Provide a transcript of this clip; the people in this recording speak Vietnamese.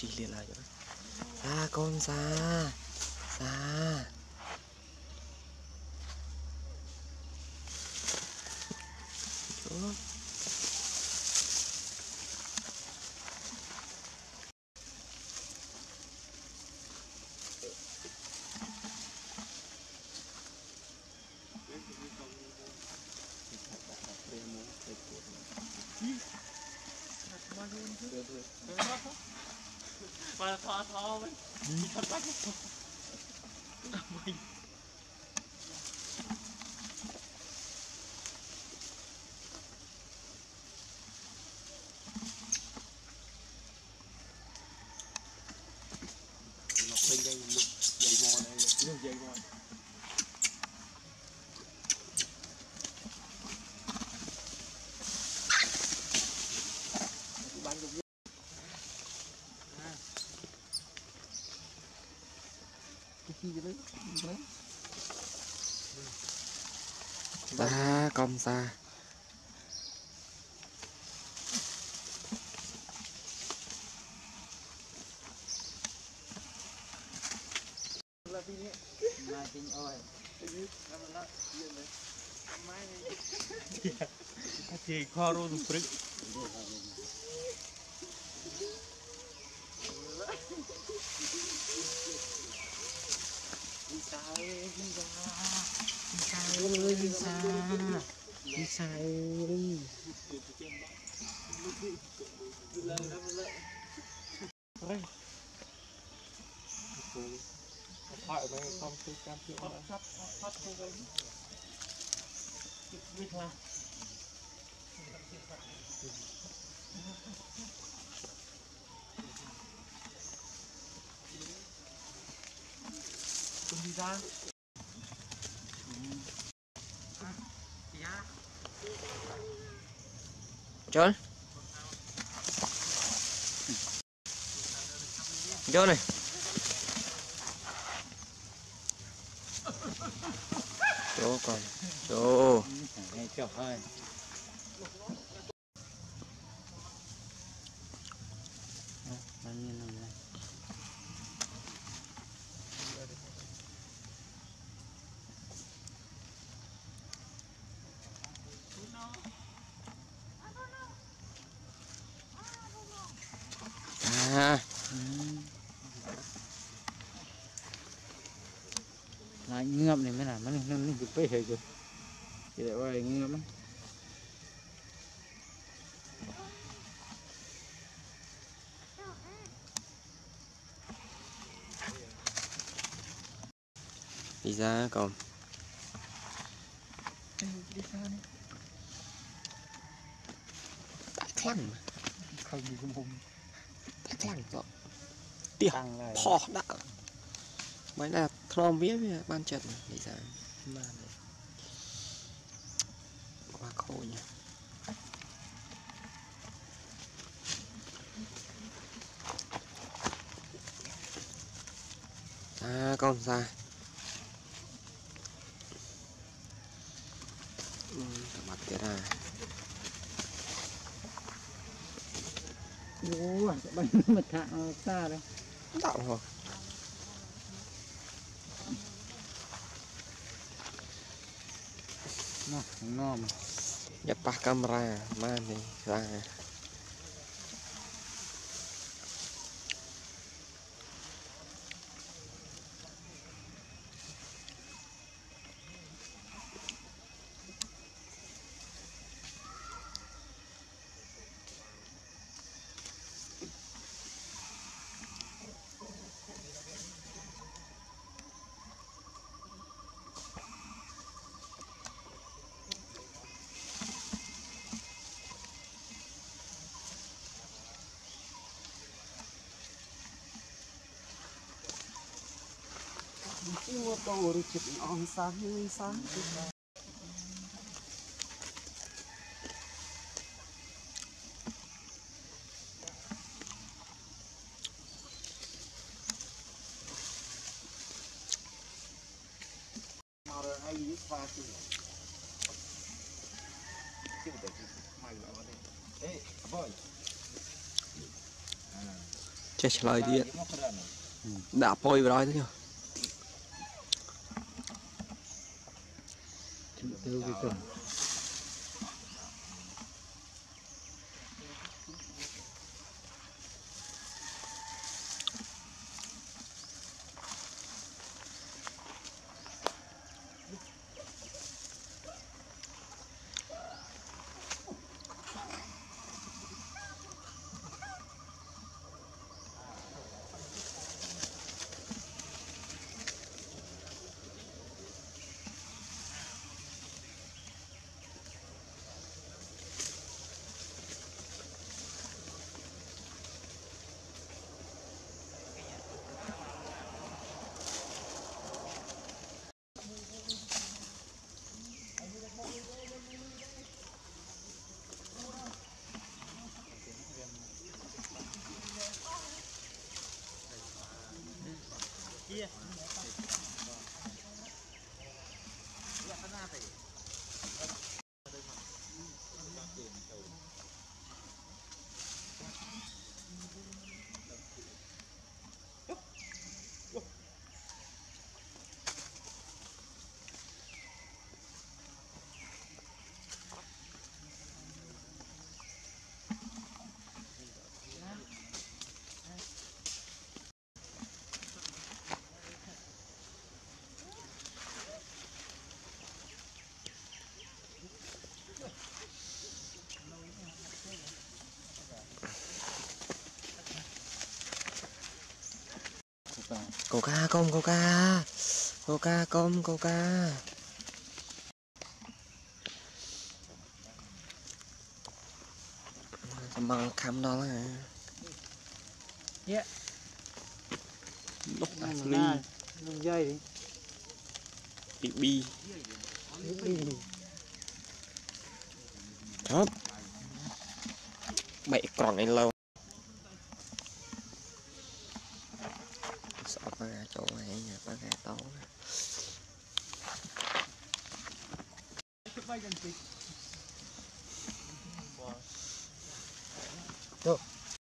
chỉ liền lại rồi. Xa con xa. Xa. Đó. Mà thò mình thật bách mình nó bên đây lục dây mò này lục dây mò Xa con xa. thì kho rồi free Đi xa ơi. hỏi mày không tôi cam chịu sắp không vậy biết là đi ra Trốn. Vô này. Chỗ còn. Chỗ. nghe kiểu hơi bao nhiêu năm nay À. lại ngâm này mới làm nó bị phê rồi chỉ để vào ngâm á Đi ra còn. đi xa đi Tại khăn mà. không gì cũng hùng Tại khăn rồi. Tiếc. Phò đã. Mấy là throm viết với ban trận đi ra. Mà này. Quá khổ nhỉ. À con ra. Mặt thế ra. ủa bánh mật thạ xa đây Đạo hả? nó ngon Nhập pa camera mà này ra. mô tô rồi chụp on sáng mà rồi hay đi pha chứ chứ để mày vào đây ê boy chơi lời đi đã bôi vào đó nhá từ cái tuần coca bằng cam đó là lúc nung dây đi bi thớp mẹ còn này lâu sợ ba gà chỗ này nhà ba gà to Đâu?